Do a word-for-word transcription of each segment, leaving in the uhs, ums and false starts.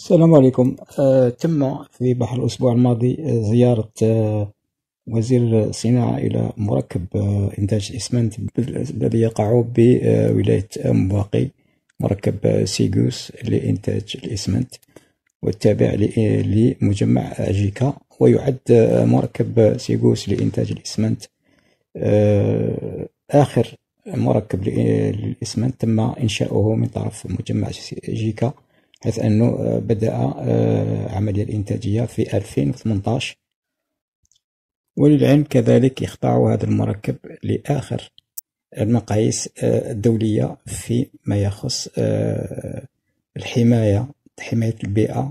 السلام عليكم. آه، تم في بحر الأسبوع الماضي آه، زيارة آه، وزير الصناعة إلى مركب آه، إنتاج الإسمنت الذي يقع بولاية مبواقي، مركب آه، سيغوس لإنتاج الإسمنت والتابع ل- لمجمع جيكا. ويعد آه، مركب سيغوس لإنتاج الإسمنت آه، آخر مركب للإسمنت تم إنشاؤه من طرف مجمع جيكا، حيث أنه بدأ عملية الإنتاجية في ألفين وثمانية عشر. وللعلم كذلك يخضع هذا المركب لآخر المقاييس الدولية فيما يخص الحماية حماية البيئة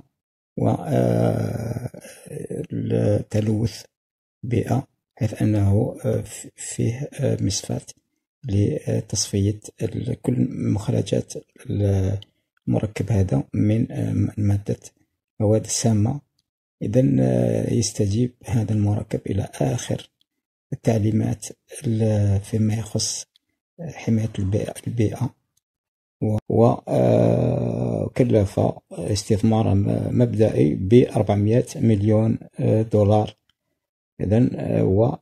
والتلوث البيئة، حيث أنه فيه مصفاة لتصفية كل مخرجات المركب هذا من مادة مواد السامة. إذن يستجيب هذا المركب إلى آخر التعليمات فيما يخص حماية البيئة، وكلف استثمارا مبدئي بأربعمائة مليون دولار. إذن و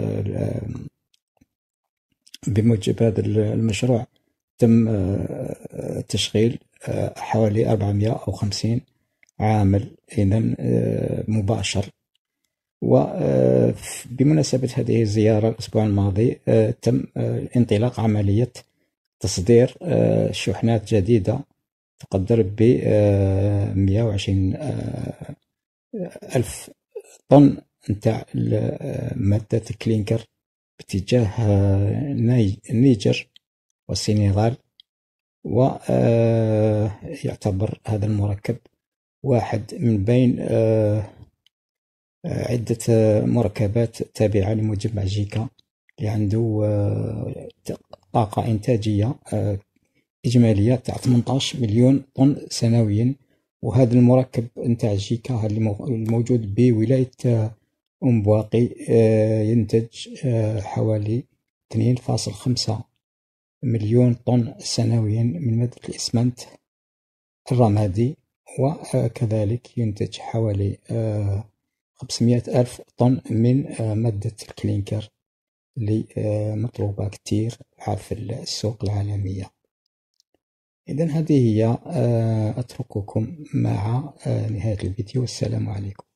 بموجب هذا المشروع تم تشغيل حوالي أربعمائة أو خمسين عامل إذن مباشر. وبمناسبة هذه الزيارة الأسبوع الماضي تم انطلاق عملية تصدير شحنات جديدة تقدر ب مئة وعشرين ألف طن نتاع مادة الكلينكر باتجاه النيجر والسنغال. ويعتبر هذا المركب واحد من بين عدة مركبات تابعة لمجمع جيكا اللي عنده طاقة إنتاجية إجمالية تاع ثمانية عشر مليون طن سنويا. وهذا المركب نتاع جيكا الموجود بولاية مبواقي ينتج حوالي اثنين فاصلة خمسة مليون طن سنويا من مادة الإسمنت الرمادي، وكذلك ينتج حوالي خمسمائة ألف طن من مادة الكلينكر اللي مطلوبة كتير في السوق العالمية. إذن هذه هي، أترككم مع نهاية الفيديو. السلام عليكم.